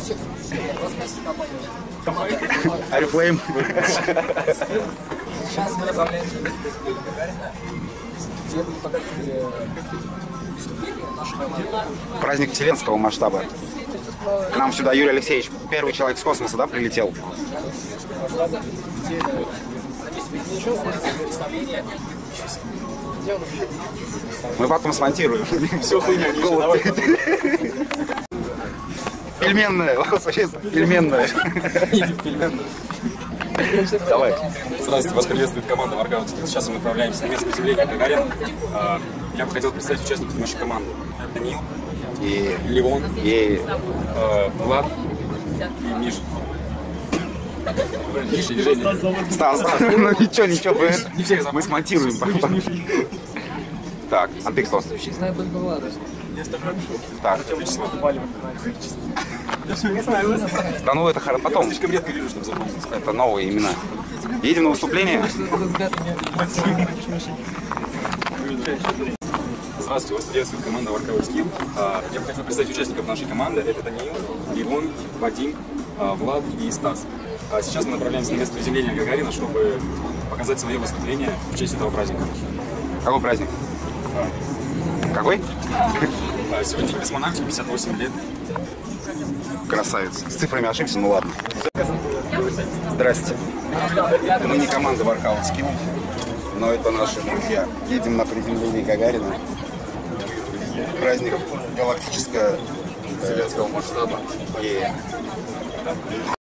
Арифлейм. Сейчас мы направляемся в Гагарина, где будет показывать выступление нашей команды. Праздник вселенского масштаба. К нам сюда Юрий Алексеевич, первый человек с космоса, да, прилетел? Мы потом смонтируем. Все хуйня, пельменная, пельменная. Давай. Здравствуйте, вас приветствует команда Воркаут. Сейчас мы направляемся на место приземления Гагарина. Я бы хотел представить участников нашей команды. Даниил, И Левон, и Влад и Миша. Миша и Женя. Стас. Ну ничего, Не всех забыл. мы смонтируем. Так, а ты кто? Знаю только Влада. Так. Да ну это потом. Слишком редко вижу, чтобы запомнить. Это новые имена. Едем на выступление. Здравствуйте, вас приветствует команда Workout Skill. Я бы хотел представить участников нашей команды. Это Даниил, Левон, Вадим, Влад и Стас. Сейчас мы направляемся на место приземления Гагарина, чтобы показать свое выступление в честь этого праздника. Какой праздник? Какой? Сегодня день космонавтики, 58 лет. Красавец. С цифрами ошибся, ну ладно. Здрасте. Мы не команда Workout Skill, но это наши друзья. Едем на приземление Гагарина. Праздник галактического вселенского масштаба.